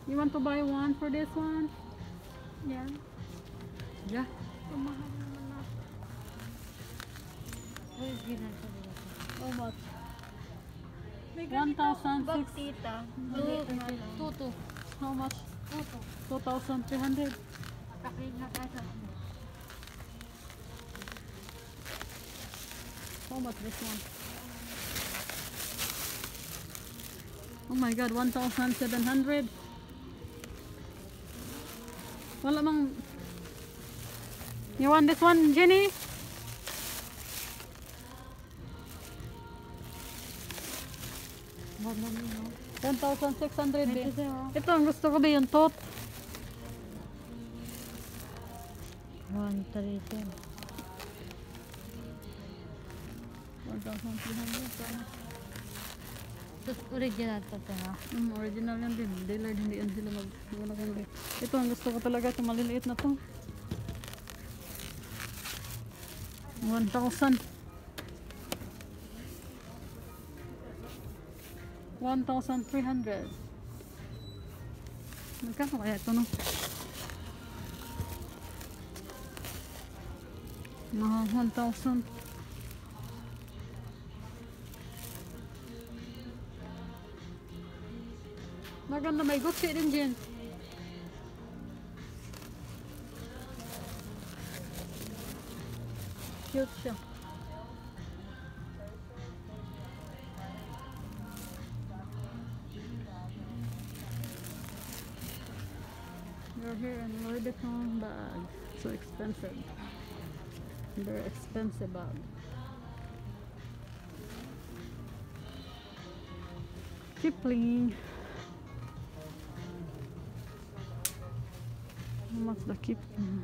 You want to buy one for this one? Yan. Yeah. Mahal naman na. Original sa dito. How much? May ganito 1,006. bag, tita. Maliit nga lang. Tutu. How much? Tuto. 2,300. Taklig na kasa. How much this one? Oh my god, 1,700. Wala mang... You want this one, Jenny? Wag mo nyo. 1,600 Ito eh. sa'yo. Ito ang gusto ko ba yung tot? 1,310. 1,300. Tapos original to na. Original yan din. Dealer, hindi yan sila mag... Ito ang gusto ko talaga. Ito maliliit na to. 1,000. 1,300. Magkano kaya ito, no? Mga 1,000. Maganda, may Gucci din dyan. Cute siya. You're here in Louis Vuitton bag. So expensive. Very expensive bag. Kipling. How much the Kipling?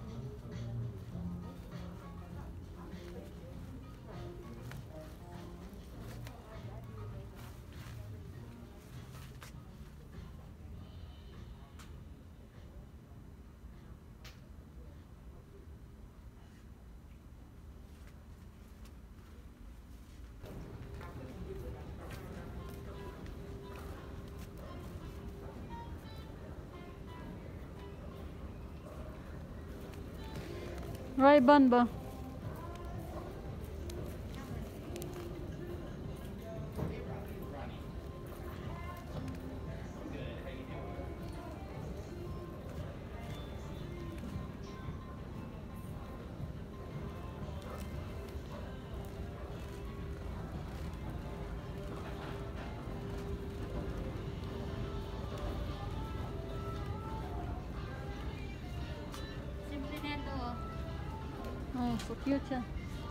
Ray-Ban ba? Simple na ito. Oh, so cute siya.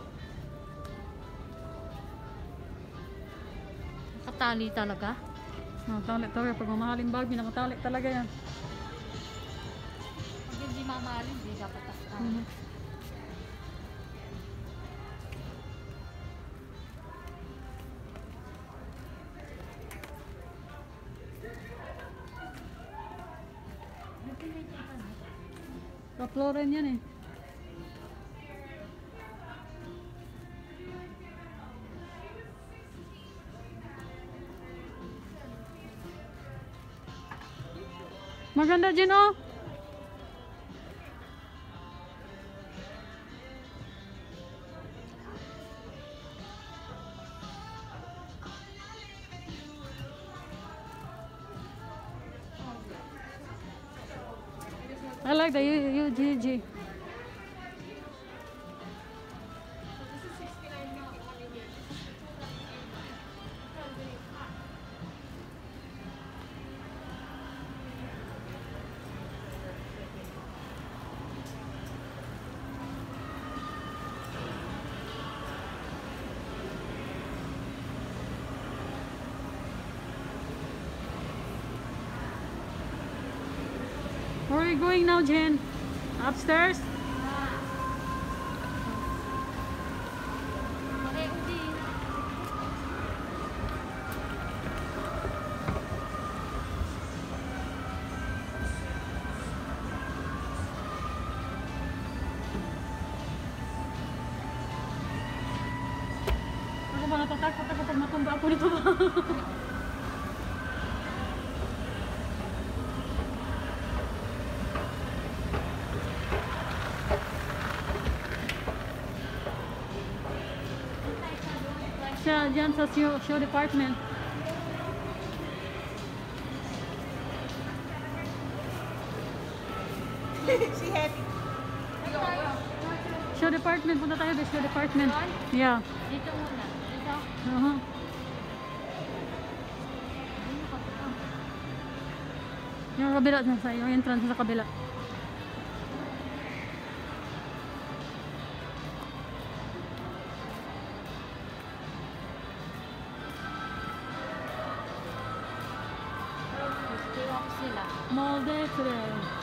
Nakatali talaga. Nakatali talaga. Pag mamahaling bag, nakatali talaga yan. Pag hindi mamahalin, hindi dapat takpan. Mhm. Kaploren yan eh. Maganda din oh. I like the UGG. Where are you going now, Jen? Upstairs? Okay, uji. Ako ba natatakot ako pag matumba ako nito ba? dyan sa show department. She happy. Show department, punta tayo sa show department. Yeah. Dito muna. Dito. Uh-huh. Yung kabila na sa yung entrance sa kabila. Stay off sila. Mall day today.